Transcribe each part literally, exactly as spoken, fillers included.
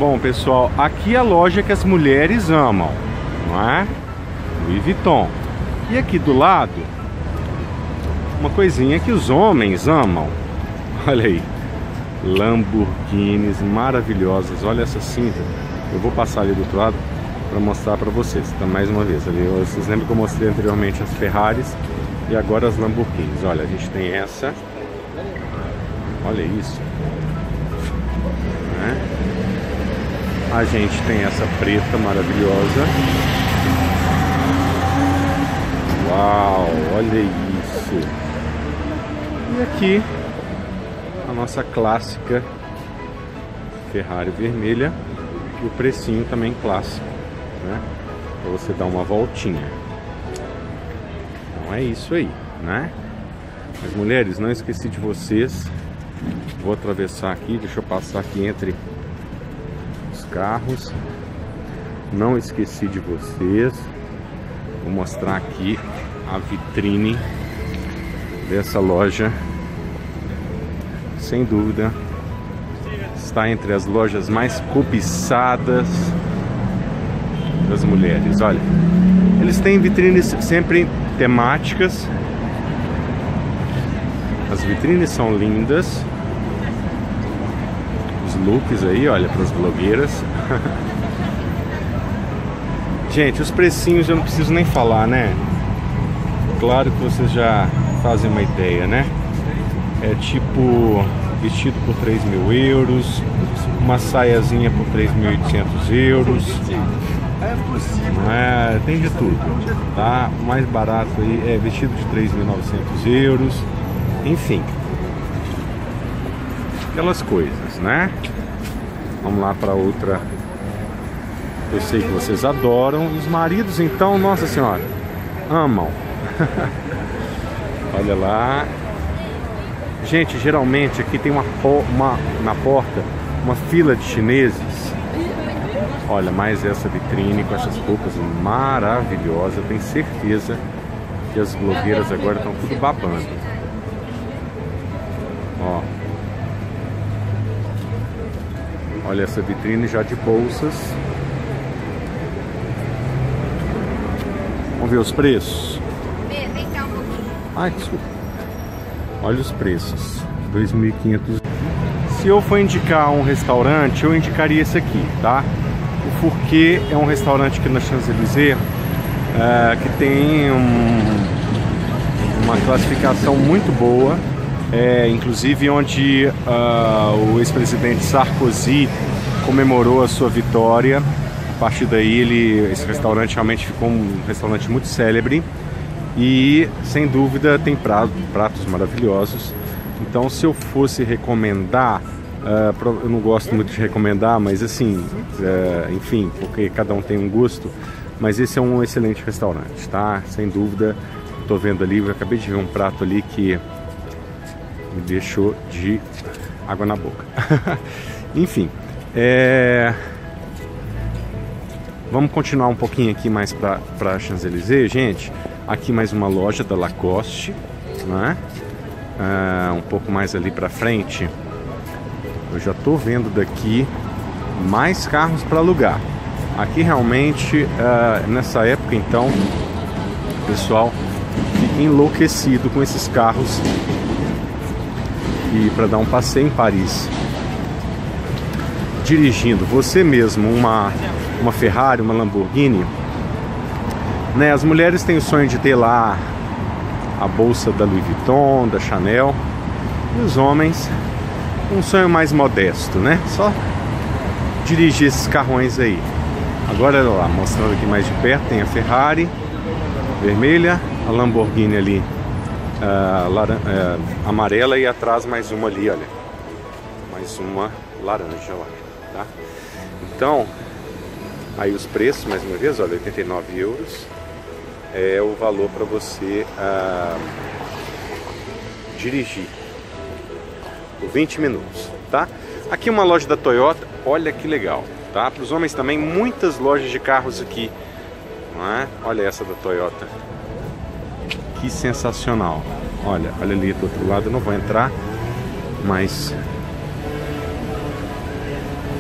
Bom, pessoal, aqui é a loja que as mulheres amam, não é? Louis Vuitton. E aqui do lado, uma coisinha que os homens amam. Olha aí, Lamborghinis maravilhosas. Olha essa cinza. Eu vou passar ali do outro lado para mostrar para vocês, tá? Mais uma vez ali, vocês lembram que eu mostrei anteriormente as Ferraris e agora as Lamborghinis. Olha, a gente tem essa. Olha isso, né? A gente tem essa preta maravilhosa. Uau, olha isso. E aqui a nossa clássica Ferrari vermelha e o precinho também clássico, né? Para você dar uma voltinha. Então é isso aí, né? Mas mulheres, não esqueci de vocês. Vou atravessar aqui, deixa eu passar aqui entre os carros. Não esqueci de vocês. Vou mostrar aqui a vitrine dessa loja. Sem dúvida, está entre as lojas mais cobiçadas das mulheres. Olha, eles têm vitrines sempre temáticas. As vitrines são lindas. Os looks aí, olha, para as blogueiras. Gente, os precinhos eu não preciso nem falar, né? Claro que vocês já fazem uma ideia, né? É tipo vestido por três mil euros, uma saiazinha por três mil e oitocentos euros. É, tem de tudo, tá? O mais barato aí é vestido de três mil e novecentos euros. Enfim, aquelas coisas, né? Vamos lá para outra. Eu sei que vocês adoram. Os maridos, então, nossa senhora, amam. Olha lá. Gente, geralmente aqui tem uma, uma na porta uma fila de chineses. Olha, mais essa vitrine com essas roupas maravilhosas. Eu tenho certeza que as blogueiras agora estão tudo babando. Ó. Olha essa vitrine já de bolsas. Vamos ver os preços? Vem cá um pouquinho. Ai, desculpa. Olha os preços. dois mil e quinhentos. Se eu for indicar um restaurante, eu indicaria esse aqui, tá? O Fourquet é um restaurante aqui na Champs-Élysées é, que tem um, uma classificação muito boa. É, inclusive onde uh, o ex-presidente Sarkozy comemorou a sua vitória. A partir daí, ele, esse restaurante realmente ficou um restaurante muito célebre. E, sem dúvida, tem prato, pratos maravilhosos. Então, se eu fosse recomendar, uh, eu não gosto muito de recomendar, mas assim, uh, enfim, porque cada um tem um gosto. Mas esse é um excelente restaurante, tá? Sem dúvida, estou vendo ali, eu acabei de ver um prato ali que me deixou de água na boca. Enfim, é... vamos continuar um pouquinho aqui mais para Champs-Élysées, gente. Aqui mais uma loja da Lacoste, né? Ah, um pouco mais ali para frente, eu já estou vendo daqui mais carros para alugar. Aqui realmente, ah, nessa época então, o pessoal fica enlouquecido com esses carros. E para dar um passeio em Paris, dirigindo você mesmo uma, uma Ferrari, uma Lamborghini, né? As mulheres têm o sonho de ter lá a bolsa da Louis Vuitton, da Chanel. E os homens, um sonho mais modesto, né? Só dirigir esses carrões aí. Agora, olha lá, mostrando aqui mais de perto, tem a Ferrari vermelha, a Lamborghini ali Uh, laran uh, amarela e atrás mais uma ali, olha, mais uma laranja lá, tá? Então, aí os preços, mais uma vez, olha, oitenta e nove euros é o valor para você uh, dirigir por vinte minutos, tá? Aqui uma loja da Toyota, olha que legal, tá? Para os homens também, muitas lojas de carros aqui, não é? Olha essa da Toyota. Que sensacional. Olha, olha ali do outro lado, eu não vou entrar, mas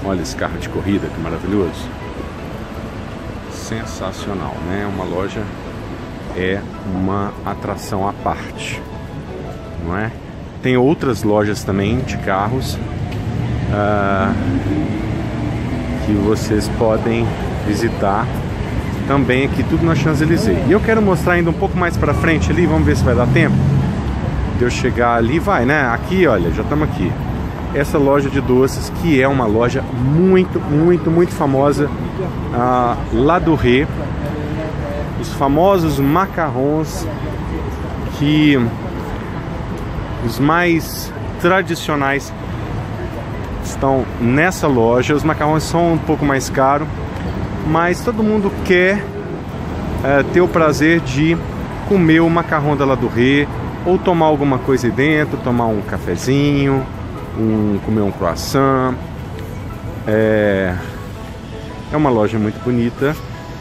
Olha esse carro de corrida, que maravilhoso. Sensacional, né? Uma loja é uma atração à parte, não é? Tem outras lojas também de carros uh, que vocês podem visitar também aqui, tudo na Champs-Élysées. E eu quero mostrar ainda um pouco mais para frente ali, vamos ver se vai dar tempo de eu chegar ali. Vai, né? Aqui, olha, já estamos aqui. Essa loja de doces, que é uma loja muito, muito, muito famosa uh, lá do Rio. Os famosos macarrons, que os mais tradicionais estão nessa loja. Os macarrons são um pouco mais caros, mas todo mundo quer uh, ter o prazer de comer o macarrão da La Dourée, ou tomar alguma coisa aí dentro, tomar um cafezinho, um, comer um croissant. É, é uma loja muito bonita.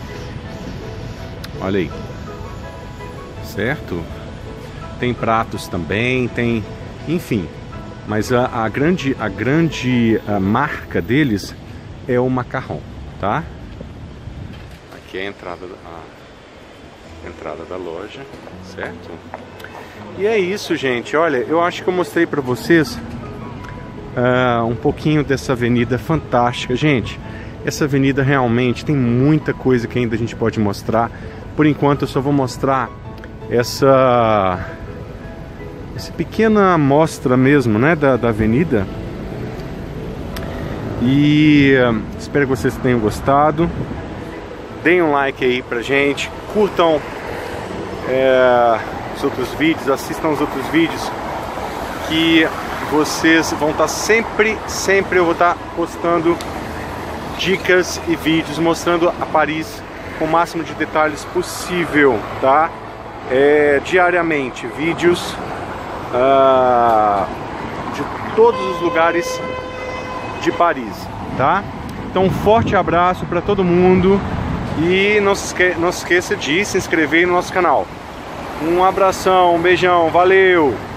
Olha aí, certo? Tem pratos também, tem, enfim. Mas a, a grande, a grande a marca deles é o macarrão, tá? Aqui é a entrada, a entrada da loja, certo? E é isso, gente. Olha, eu acho que eu mostrei para vocês uh, um pouquinho dessa avenida fantástica. Gente, essa avenida realmente tem muita coisa que ainda a gente pode mostrar. Por enquanto eu só vou mostrar essa, essa pequena amostra mesmo, né, da, da avenida. E uh, espero que vocês tenham gostado. Deem um like aí pra gente, curtam é, os outros vídeos, assistam os outros vídeos, que vocês vão estar sempre, sempre eu vou estar postando dicas e vídeos mostrando a Paris com o máximo de detalhes possível, tá? É, diariamente, vídeos uh, de todos os lugares de Paris, tá? Então um forte abraço para todo mundo e não se, esque não se esqueça de se inscrever no nosso canal. Um abração, um beijão, valeu!